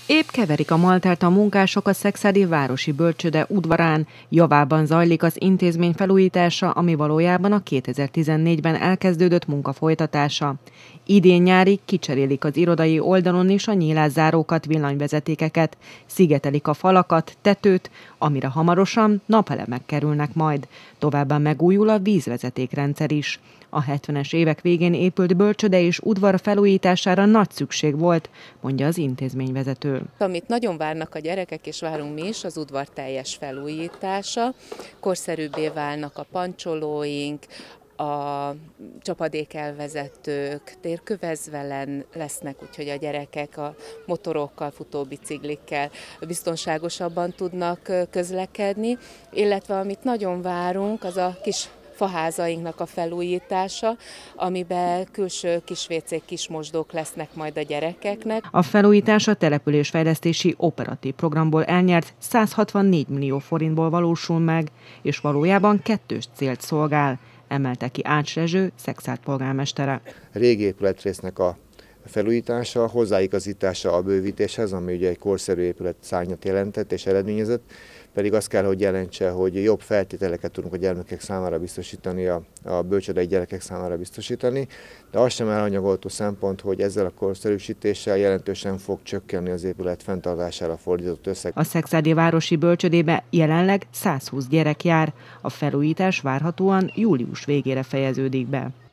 Épp keverik a maltert a munkások a Szexádi Városi Bölcsőde udvarán. Javában zajlik az intézmény felújítása, ami valójában a 2014-ben elkezdődött munka folytatása. Idén nyárig kicserélik az irodai oldalon is a nyílászárókat, villanyvezetékeket, szigetelik a falakat, tetőt, amire hamarosan napelemek kerülnek majd. Továbbá megújul a vízvezetékrendszer is. A 70-es évek végén épült bölcsőde és udvar felújítására nagy szükség volt, mondja az intézményvezető. Amit nagyon várnak a gyerekek, és várunk mi is, az udvar teljes felújítása. Korszerűbbé válnak a pancsolóink, a csapadékelvezetők térkövezvelen lesznek, úgyhogy a gyerekek a motorokkal, futóbiciklikkel biztonságosabban tudnak közlekedni, illetve amit nagyon várunk, az a kis faházainknak a felújítása, amiben külső kis vécék, kis mosdók lesznek majd a gyerekeknek. A felújítás a településfejlesztési operatív programból elnyert 164 millió forintból valósul meg, és valójában kettős célt szolgál, emelte ki Ács Rezső, Szexárd polgármestere. A régi épületrésznek a felújítása, hozzáigazítása a bővítéshez, ami ugye egy korszerű épület szárnyat jelentett és eredményezett, pedig azt kell, hogy jelentse, hogy jobb feltételeket tudunk a gyermekek számára biztosítani, a bölcsődei gyerekek számára biztosítani, de az sem elhanyagolható szempont, hogy ezzel a korszerűsítéssel jelentősen fog csökkenni az épület fenntartására fordított összeg. A Szexárdi Városi Bölcsődébe jelenleg 120 gyerek jár, a felújítás várhatóan július végére fejeződik be.